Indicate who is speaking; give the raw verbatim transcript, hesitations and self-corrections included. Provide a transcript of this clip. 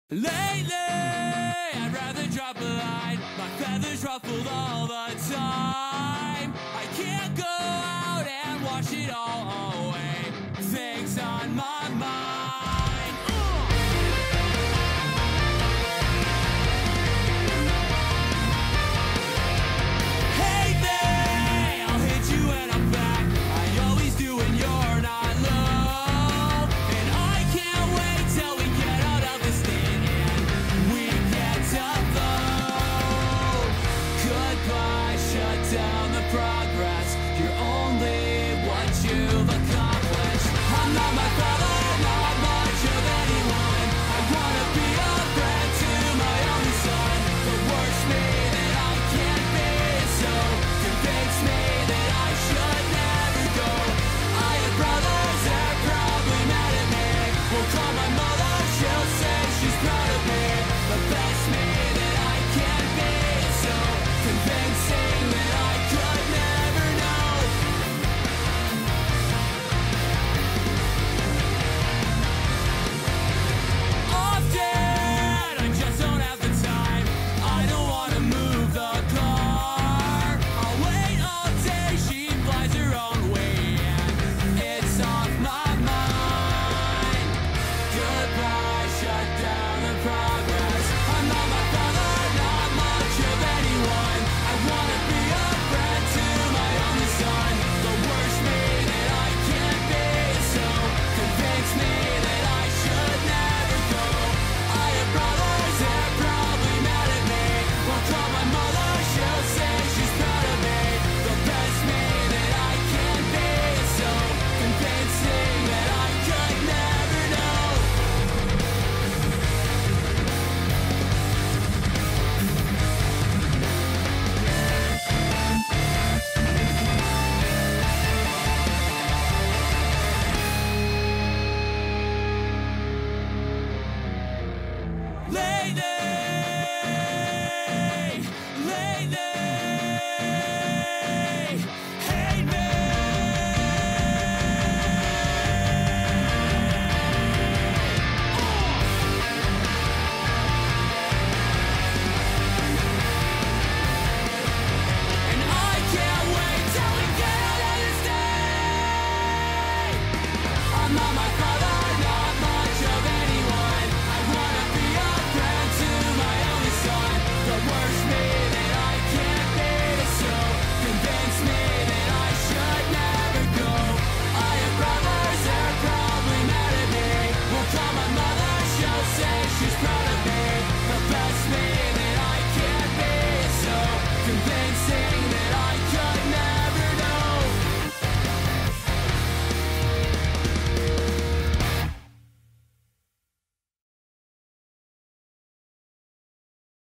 Speaker 1: Lately, I'd rather drop a line. My feathers ruffled all the time. I can't go out and wash it all away. Things on my mind. uh. Hey there, I'll hit you when I'm back. I always do when you're not low. And I can't wait till we get out of this thing and we get to vote. Goodbye, shut down the progress. You're only what you've accomplished. I'm not my father, not much of anyone. I wanna be a friend to my only son. The worst me that I can't be, so convince me that I should never go. I have brothers, they're probably mad at me. We'll call my mother, she'll say she's proud of me. The best me that I can be, so convincing that I could never know. Often, I just don't have the time. I don't wanna move the car. I'll wait all day, she flies her own way, and it's off my mind. Goodbye, shut down the progress. I'm not my father, not much of anyone. I wanna be a friend to my only son. The worst me that I can be, so convince me that I should never go. I have brothers, they're probably mad at me. We'll call my mother, she'll say she's proud of me. The best me that I can be, so convincing that I could never know. Lately, lately, hate me. And I can't wait till we get out of this day. I'm not my father, not much of anyone. I wanna be a friend to my only son. The worst me that I can be, so convince me that I should never go. I have brothers, they're probably mad at me. We'll call my mother, she'll say she's proud of me. The best me that I can be, so convincing